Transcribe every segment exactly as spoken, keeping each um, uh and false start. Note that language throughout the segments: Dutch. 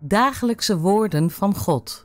Dagelijkse woorden van God.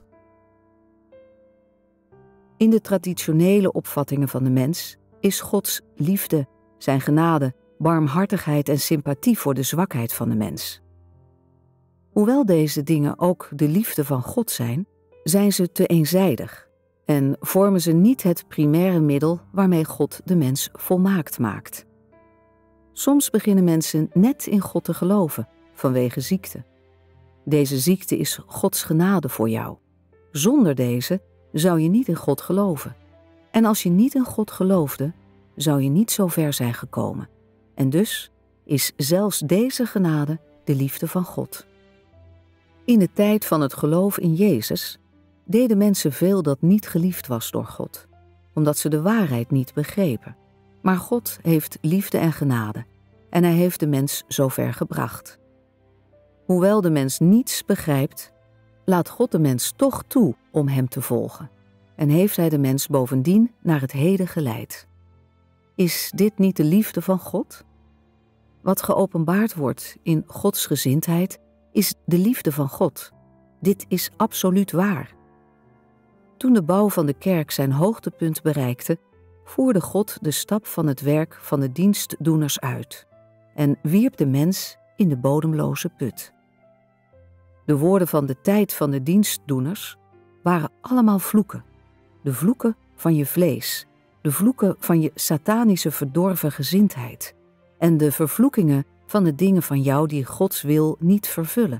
In de traditionele opvattingen van de mens is Gods liefde, zijn genade, barmhartigheid en sympathie voor de zwakheid van de mens. Hoewel deze dingen ook de liefde van God zijn, zijn ze te eenzijdig en vormen ze niet het primaire middel waarmee God de mens volmaakt maakt. Soms beginnen mensen net in God te geloven vanwege ziekte. Deze ziekte is Gods genade voor jou. Zonder deze zou je niet in God geloven. En als je niet in God geloofde, zou je niet zo ver zijn gekomen. En dus is zelfs deze genade de liefde van God. In de tijd van het geloof in Jezus deden mensen veel dat niet geliefd was door God, omdat ze de waarheid niet begrepen. Maar God heeft liefde en genade en hij heeft de mens zo ver gebracht. Hoewel de mens niets begrijpt, laat God de mens toch toe om hem te volgen en heeft hij de mens bovendien naar het heden geleid. Is dit niet de liefde van God? Wat geopenbaard wordt in Gods gezindheid is de liefde van God. Dit is absoluut waar. Toen de bouw van de kerk zijn hoogtepunt bereikte, voerde God de stap van het werk van de dienstdoeners uit en wierp de mens in de bodemloze put. De woorden van de tijd van de dienstdoeners waren allemaal vloeken. De vloeken van je vlees, de vloeken van je satanische verdorven gezindheid en de vervloekingen van de dingen van jou die Gods wil niet vervullen.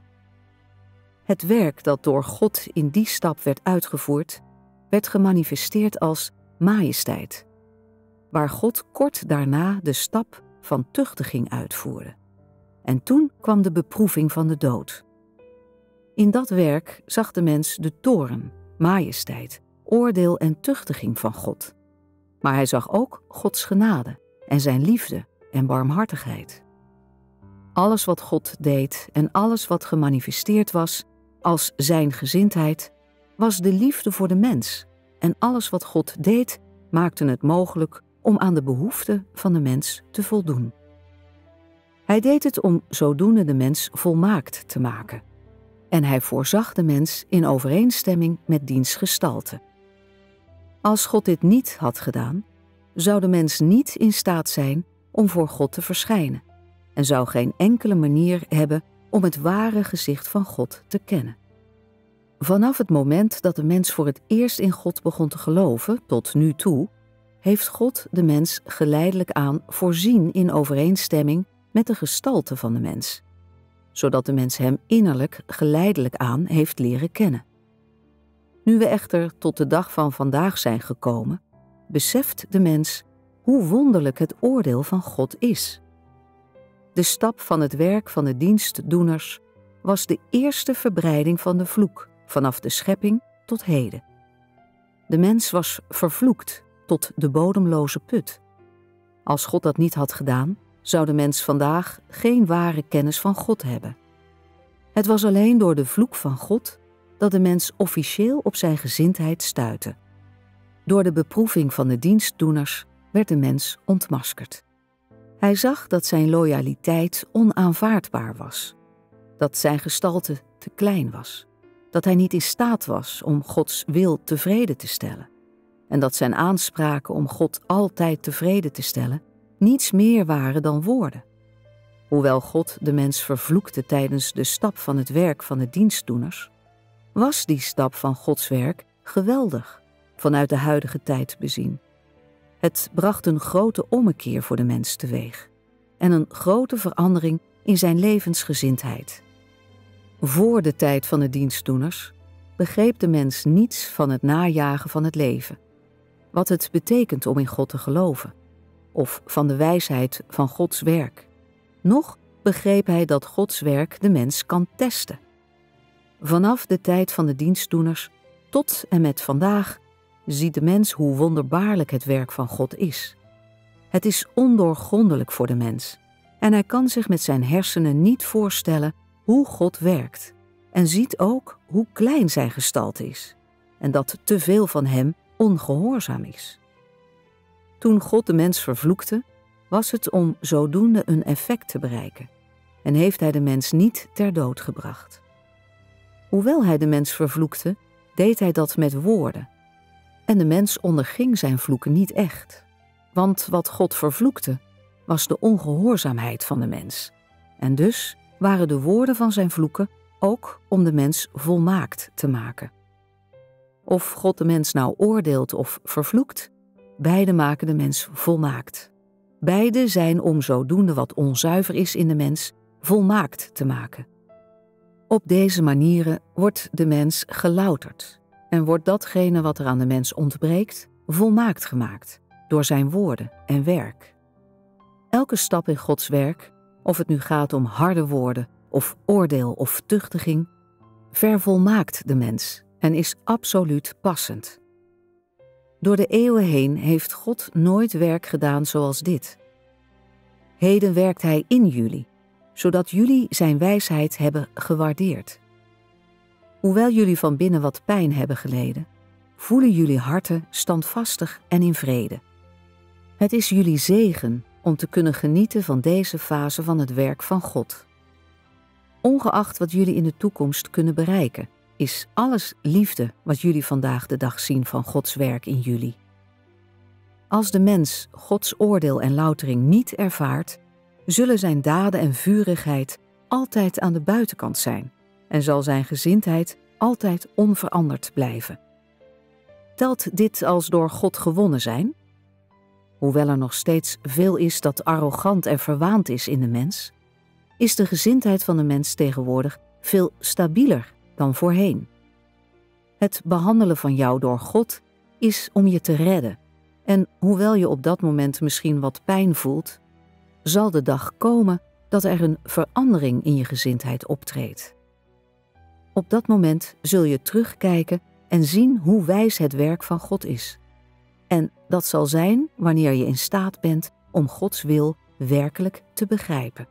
Het werk dat door God in die stap werd uitgevoerd, werd gemanifesteerd als majesteit, waar God kort daarna de stap van tuchtiging uitvoerde. En toen kwam de beproeving van de dood. In dat werk zag de mens de toorn, majesteit, oordeel en tuchtiging van God. Maar hij zag ook Gods genade en zijn liefde en barmhartigheid. Alles wat God deed en alles wat gemanifesteerd was als zijn gezindheid, was de liefde voor de mens. En alles wat God deed, maakte het mogelijk om aan de behoeften van de mens te voldoen. Hij deed het om zodoende de mens volmaakt te maken. En hij voorzag de mens in overeenstemming met diens gestalte. Als God dit niet had gedaan, zou de mens niet in staat zijn om voor God te verschijnen en zou geen enkele manier hebben om het ware gezicht van God te kennen. Vanaf het moment dat de mens voor het eerst in God begon te geloven, tot nu toe, heeft God de mens geleidelijk aan voorzien in overeenstemming met de gestalte van de mens, zodat de mens hem innerlijk geleidelijk aan heeft leren kennen. Nu we echter tot de dag van vandaag zijn gekomen, beseft de mens hoe wonderlijk het oordeel van God is. De stap van het werk van de dienstdoeners was de eerste verbreiding van de vloek, vanaf de schepping tot heden. De mens was vervloekt tot de bodemloze put. Als God dat niet had gedaan, zou de mens vandaag geen ware kennis van God hebben. Het was alleen door de vloek van God dat de mens officieel op zijn gezindheid stuitte. Door de beproeving van de dienstdoeners werd de mens ontmaskerd. Hij zag dat zijn loyaliteit onaanvaardbaar was, dat zijn gestalte te klein was, dat hij niet in staat was om Gods wil tevreden te stellen en dat zijn aanspraken om God altijd tevreden te stellen niets meer waren dan woorden. Hoewel God de mens vervloekte tijdens de stap van het werk van de dienstdoeners, was die stap van Gods werk geweldig, vanuit de huidige tijd bezien. Het bracht een grote ommekeer voor de mens teweeg en een grote verandering in zijn levensgezindheid. Voor de tijd van de dienstdoeners begreep de mens niets van het najagen van het leven, wat het betekent om in God te geloven, of van de wijsheid van Gods werk. Nog begreep hij dat Gods werk de mens kan testen. Vanaf de tijd van de dienstdoeners tot en met vandaag ziet de mens hoe wonderbaarlijk het werk van God is. Het is ondoorgrondelijk voor de mens en hij kan zich met zijn hersenen niet voorstellen hoe God werkt en ziet ook hoe klein zijn gestalte is en dat te veel van hem ongehoorzaam is. Toen God de mens vervloekte, was het om zodoende een effect te bereiken en heeft hij de mens niet ter dood gebracht. Hoewel hij de mens vervloekte, deed hij dat met woorden. En de mens onderging zijn vloeken niet echt. Want wat God vervloekte, was de ongehoorzaamheid van de mens. En dus waren de woorden van zijn vloeken ook om de mens volmaakt te maken. Of God de mens nou oordeelt of vervloekt, beide maken de mens volmaakt. Beide zijn om zodoende wat onzuiver is in de mens volmaakt te maken. Op deze manieren wordt de mens gelouterd en wordt datgene wat er aan de mens ontbreekt volmaakt gemaakt door zijn woorden en werk. Elke stap in Gods werk, of het nu gaat om harde woorden of oordeel of tuchtiging, vervolmaakt de mens en is absoluut passend. Door de eeuwen heen heeft God nooit werk gedaan zoals dit. Heden werkt Hij in jullie, zodat jullie zijn wijsheid hebben gewaardeerd. Hoewel jullie van binnen wat pijn hebben geleden, voelen jullie harten standvastig en in vrede. Het is jullie zegen om te kunnen genieten van deze fase van het werk van God. Ongeacht wat jullie in de toekomst kunnen bereiken, is alles liefde wat jullie vandaag de dag zien van Gods werk in jullie. Als de mens Gods oordeel en loutering niet ervaart, zullen zijn daden en vurigheid altijd aan de buitenkant zijn en zal zijn gezindheid altijd onveranderd blijven. Telt dit als door God gewonnen zijn? Hoewel er nog steeds veel is dat arrogant en verwaand is in de mens, is de gezindheid van de mens tegenwoordig veel stabieler dan voorheen. Het behandelen van jou door God is om je te redden. En hoewel je op dat moment misschien wat pijn voelt, zal de dag komen dat er een verandering in je gezindheid optreedt. Op dat moment zul je terugkijken en zien hoe wijs het werk van God is. En dat zal zijn wanneer je in staat bent om Gods wil werkelijk te begrijpen.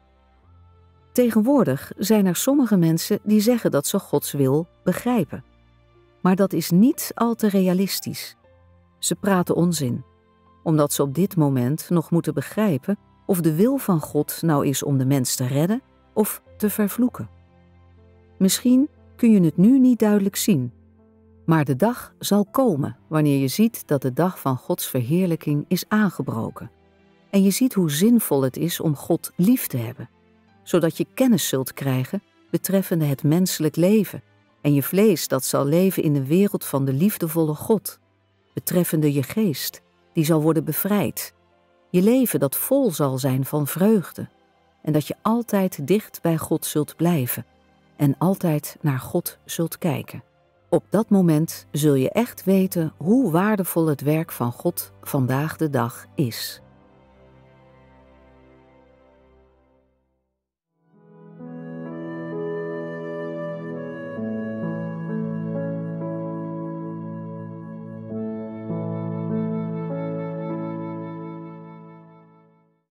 Tegenwoordig zijn er sommige mensen die zeggen dat ze Gods wil begrijpen. Maar dat is niet al te realistisch. Ze praten onzin, omdat ze op dit moment nog moeten begrijpen of de wil van God nou is om de mens te redden of te vervloeken. Misschien kun je het nu niet duidelijk zien, maar de dag zal komen wanneer je ziet dat de dag van Gods verheerlijking is aangebroken. En je ziet hoe zinvol het is om God lief te hebben, zodat je kennis zult krijgen betreffende het menselijk leven en je vlees dat zal leven in de wereld van de liefdevolle God, betreffende je geest, die zal worden bevrijd, je leven dat vol zal zijn van vreugde en dat je altijd dicht bij God zult blijven en altijd naar God zult kijken. Op dat moment zul je echt weten hoe waardevol het werk van God vandaag de dag is.